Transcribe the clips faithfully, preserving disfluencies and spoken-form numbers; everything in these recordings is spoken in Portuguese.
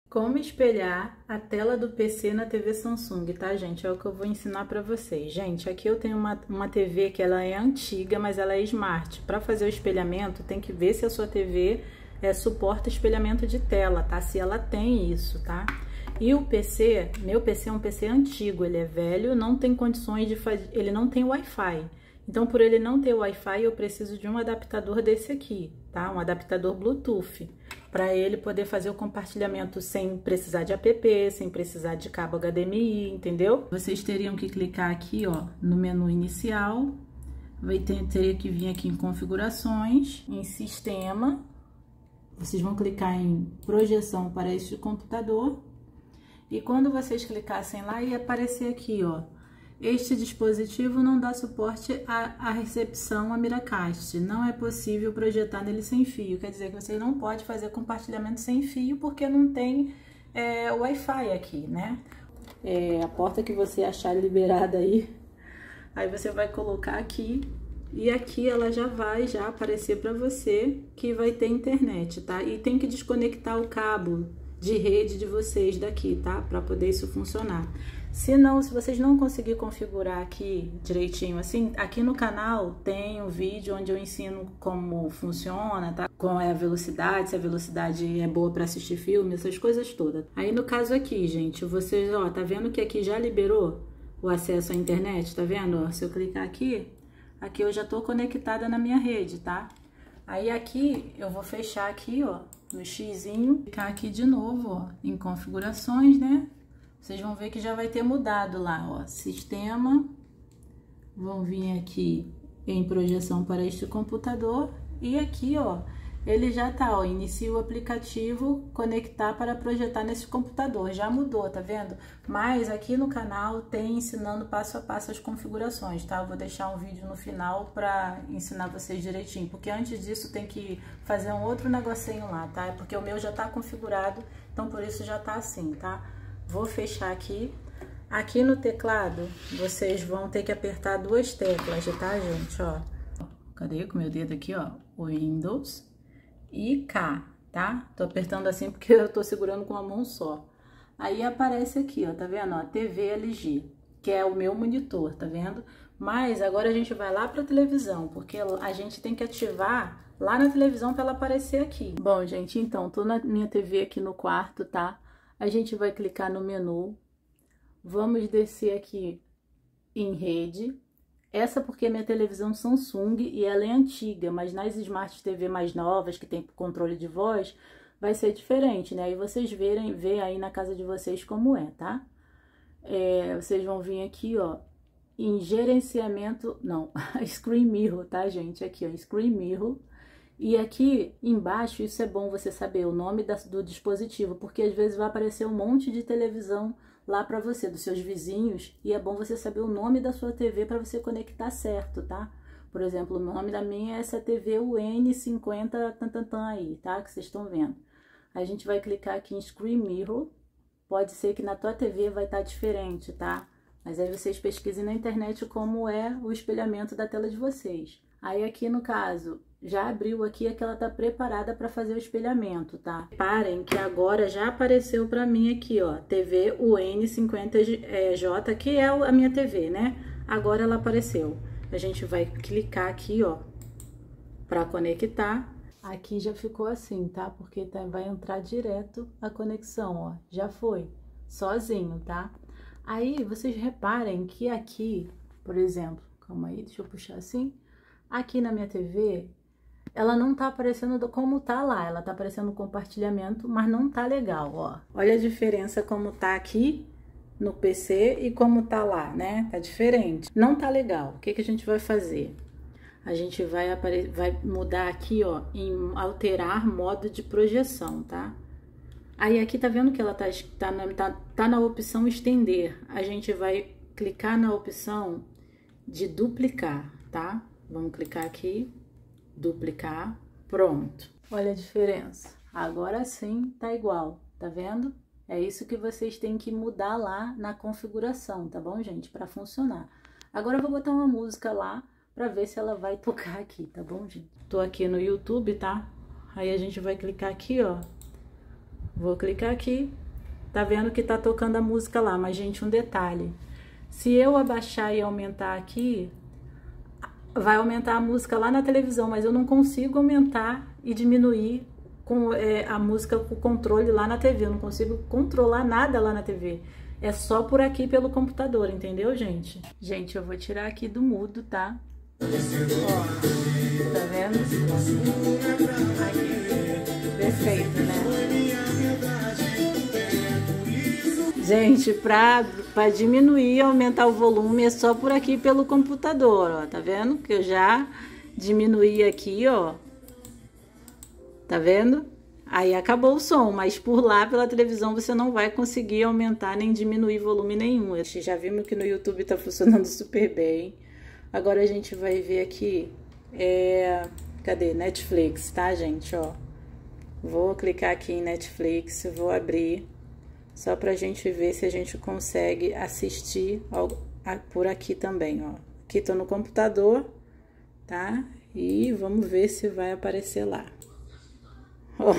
Como espelhar a tela do P C na T V Samsung, tá, gente? É o que eu vou ensinar pra vocês. Gente, aqui eu tenho uma, uma T V que ela é antiga, mas ela é smart. Pra fazer o espelhamento, tem que ver se a sua T V é, suporta espelhamento de tela, tá? Se ela tem isso, tá? E o P C, meu P C é um P C antigo, ele é velho, não tem condições de fazer, ele não tem Wi-Fi. Então, por ele não ter Wi-Fi, eu preciso de um adaptador desse aqui, tá? Um adaptador Bluetooth, para ele poder fazer o compartilhamento sem precisar de app, sem precisar de cabo H D M I, entendeu? Vocês teriam que clicar aqui, ó, no menu inicial, vai ter, teria que vir aqui em configurações, em sistema, vocês vão clicar em projeção para este computador, e quando vocês clicassem lá, ia aparecer aqui, ó, este dispositivo não dá suporte à, à recepção a Miracast. Não é possível projetar nele sem fio. Quer dizer que você não pode fazer compartilhamento sem fio porque não tem é, Wi-Fi aqui, né? É, a porta que você achar liberada aí, aí você vai colocar aqui e aqui ela já vai já aparecer para você que vai ter internet, tá? E tem que desconectar o cabo de rede de vocês daqui, tá? Para poder isso funcionar. Se não, se vocês não conseguir configurar aqui direitinho assim, aqui no canal tem um vídeo onde eu ensino como funciona, tá? Qual é a velocidade, se a velocidade é boa para assistir filme, essas coisas todas. Aí no caso aqui, gente, vocês, ó, tá vendo que aqui já liberou o acesso à internet, tá vendo? Ó, se eu clicar aqui, aqui eu já tô conectada na minha rede, tá? Aí aqui eu vou fechar aqui, ó, no xizinho, clicar aqui de novo, ó, em configurações, né? Vocês vão ver que já vai ter mudado lá, ó, sistema, vão vir aqui em projeção para este computador e aqui, ó, ele já tá, ó, inicia o aplicativo, conectar para projetar nesse computador, já mudou, tá vendo? Mas aqui no canal tem ensinando passo a passo as configurações, tá? Eu vou deixar um vídeo no final para ensinar vocês direitinho, porque antes disso tem que fazer um outro negocinho lá, tá? Porque o meu já tá configurado, então por isso já tá assim, tá? Vou fechar aqui. Aqui no teclado, vocês vão ter que apertar duas teclas, tá, gente? Ó, cadê com o meu dedo aqui, ó? Windows e K, tá? Tô apertando assim porque eu tô segurando com uma mão só. Aí aparece aqui, ó, tá vendo? Ó, T V L G, que é o meu monitor, tá vendo? Mas agora a gente vai lá pra televisão, porque a gente tem que ativar lá na televisão pra ela aparecer aqui. Bom, gente, então, tô na minha T V aqui no quarto, tá? A gente vai clicar no menu, vamos descer aqui em rede. Essa porque é minha televisão Samsung e ela é antiga, mas nas Smart T V mais novas, que tem controle de voz, vai ser diferente, né? Aí vocês verem, vê aí na casa de vocês como é, tá? É, vocês vão vir aqui, ó, em gerenciamento, não, Screen Mirror, tá, gente? Aqui, ó, Screen Mirror. E aqui embaixo, isso é bom você saber o nome da, do dispositivo, porque às vezes vai aparecer um monte de televisão lá para você, dos seus vizinhos, e é bom você saber o nome da sua T V para você conectar certo, tá? Por exemplo, o nome da minha é essa T V U N cinquenta tantantan aí, tá? Que vocês estão vendo. A gente vai clicar aqui em Screen Mirror, pode ser que na tua T V vai estar diferente, tá? Mas aí vocês pesquisem na internet como é o espelhamento da tela de vocês. Aí aqui no caso, já abriu aqui é que ela tá preparada para fazer o espelhamento, tá? Reparem que agora já apareceu para mim aqui, ó, T V U N cinquenta J, que é a minha T V, né? Agora ela apareceu. A gente vai clicar aqui, ó, para conectar. Aqui já ficou assim, tá? Porque tá, vai entrar direto a conexão, ó. Já foi, sozinho, tá? Aí vocês reparem que aqui, por exemplo, calma aí, deixa eu puxar assim. Aqui na minha T V, ela não tá aparecendo como tá lá, ela tá aparecendo compartilhamento, mas não tá legal, ó. Olha a diferença como tá aqui no P C e como tá lá, né? Tá diferente. Não tá legal. O que que a gente vai fazer? A gente vai, apare... vai mudar aqui, ó, em alterar modo de projeção, tá? Aí aqui tá vendo que ela tá, tá, na, tá, tá na opção estender. A gente vai clicar na opção de duplicar, tá? Vamos clicar aqui, duplicar, pronto. Olha a diferença. Agora sim tá igual, tá vendo? É isso que vocês têm que mudar lá na configuração, tá bom, gente? Para funcionar. Agora eu vou botar uma música lá para ver se ela vai tocar aqui, tá bom, gente? Tô aqui no YouTube, tá? Aí a gente vai clicar aqui, ó. Vou clicar aqui tá vendo que tá tocando a música lá, mas gente, um detalhe. Se eu abaixar e aumentar aqui, vai aumentar a música lá na televisão, mas eu não consigo aumentar e diminuir com é, a música com o controle lá na T V. Eu não consigo controlar nada lá na T V. É só por aqui pelo computador, entendeu, gente? Gente, eu vou tirar aqui do mudo, tá? Ó, tá vendo? Aqui. Perfeito, né? Gente, pra, pra diminuir e aumentar o volume é só por aqui pelo computador, ó. Tá vendo? Que eu já diminuí aqui, ó. Tá vendo? Aí acabou o som, mas por lá, pela televisão, você não vai conseguir aumentar nem diminuir volume nenhum. Já vimos que no YouTube tá funcionando super bem. Agora a gente vai ver aqui, é... cadê? Netflix, tá, gente? Ó, vou clicar aqui em Netflix, vou abrir, só pra gente ver se a gente consegue assistir por aqui também, ó. Aqui tô no computador, tá? E vamos ver se vai aparecer lá. Ó.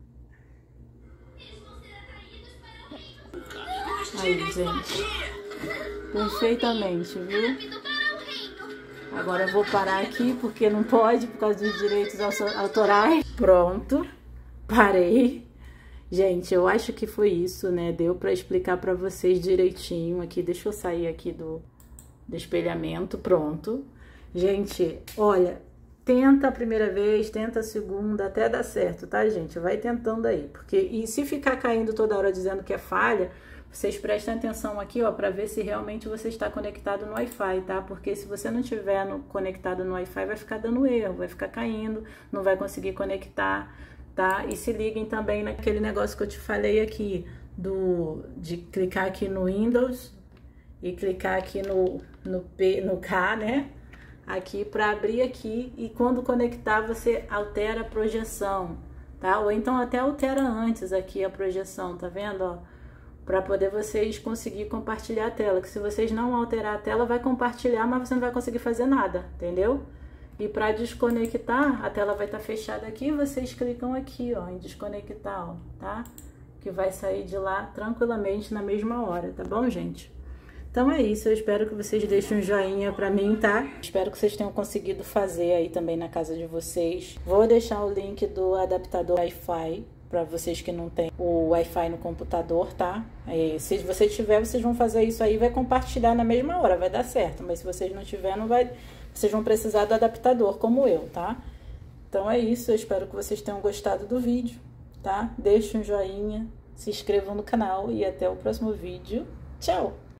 Aí, gente. Perfeitamente, viu? Agora eu vou parar aqui porque não pode por causa dos direitos autorais. Pronto. Parei. Gente, eu acho que foi isso, né? Deu pra explicar pra vocês direitinho aqui. Deixa eu sair aqui do, do espelhamento. Pronto. Gente, olha, tenta a primeira vez, tenta a segunda, até dar certo, tá, gente? Vai tentando aí. Porque, e se ficar caindo toda hora dizendo que é falha, vocês prestem atenção aqui, ó, pra ver se realmente você está conectado no Wi-Fi, tá? Porque se você não tiver no, conectado no Wi-Fi, vai ficar dando erro, vai ficar caindo, não vai conseguir conectar, tá? E se liguem também naquele negócio que eu te falei aqui, do, de clicar aqui no Windows e clicar aqui no, no, P, no K, né? Aqui para abrir aqui, e quando conectar você altera a projeção, tá? Ou então até altera antes aqui a projeção, tá vendo, ó? Para poder vocês conseguir compartilhar a tela, que se vocês não alterar a tela, vai compartilhar, mas você não vai conseguir fazer nada, entendeu? E para desconectar, a tela vai estar fechada aqui, vocês clicam aqui, ó, em desconectar, ó, tá? Que vai sair de lá tranquilamente na mesma hora, tá bom, gente? Então é isso, eu espero que vocês deixem um joinha pra mim, tá? Espero que vocês tenham conseguido fazer aí também na casa de vocês. Vou deixar o link do adaptador Wi-Fi para vocês que não tem o Wi-Fi no computador, tá? E se você tiver, vocês vão fazer isso aí, vai compartilhar na mesma hora, vai dar certo. Mas se vocês não tiver, não vai, vocês vão precisar do adaptador, como eu, tá? Então é isso, eu espero que vocês tenham gostado do vídeo, tá? Deixem um joinha, se inscrevam no canal e até o próximo vídeo. Tchau!